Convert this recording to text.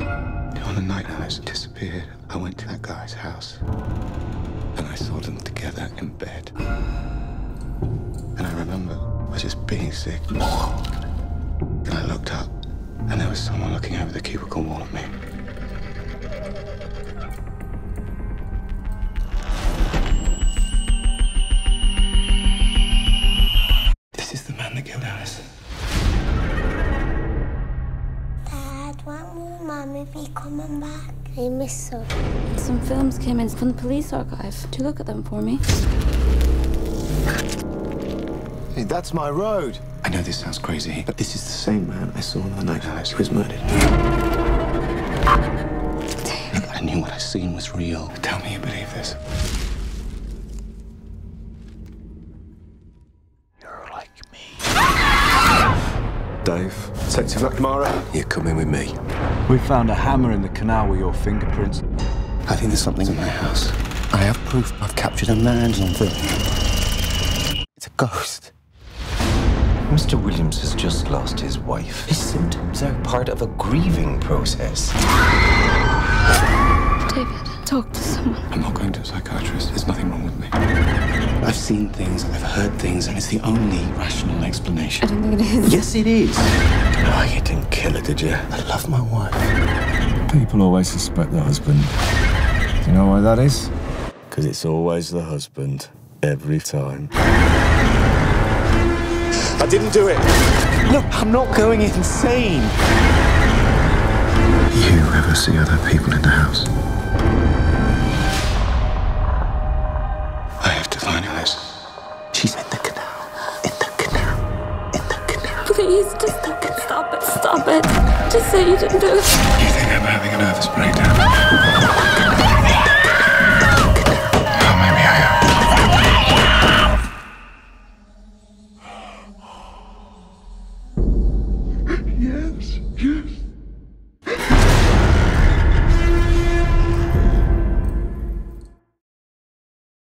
On the night Alice disappeared, I went to that guy's house. And I saw them together in bed. And I remember I was just being sick. And I looked up, and there was someone looking over the cubicle wall at me. This is the man that killed Alice. Dad, when will Mummy be coming back? I miss her. Some films came in from the police archive. Do look at them for me. Hey, that's my road. I know this sounds crazy, but this is the same man I saw on the night Alice was murdered. I knew what I seen was real. Tell me you believe this. You're like me. Dave, Detective McNamara, you're coming with me. We found a hammer in the canal with your fingerprints. I think there's something in my house. I have proof I've captured a man on film. It's a ghost. Mr. Williams has just lost his wife. His symptoms are part of a grieving process. David, talk to someone. I'm not going to a psychiatrist. There's nothing wrong with me. I've seen things, I've heard things, and it's the only rational explanation. I don't think it is. Yes, it is. Oh, you didn't kill her, did you? I love my wife. People always suspect the husband. Do you know why that is? Because it's always the husband, every time. I didn't do it. Look, I'm not going insane. You ever see other people in the house? I have to find Alice. She's in the canal. In the canal. In the canal. Please, just stop it. Stop it. Just say you didn't do it. You think I'm having a nervous breakdown? Oh, maybe I am. Yes, yes.